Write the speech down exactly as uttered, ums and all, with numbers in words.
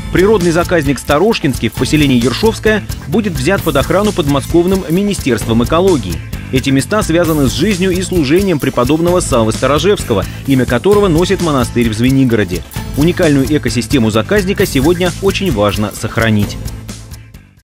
Природный заказник Старошкинский в поселении Ершовское будет взят под охрану подмосковным Министерством экологии. Эти места связаны с жизнью и служением преподобного Саввы Старожевского, имя которого носит монастырь в Звенигороде. Уникальную экосистему заказника сегодня очень важно сохранить.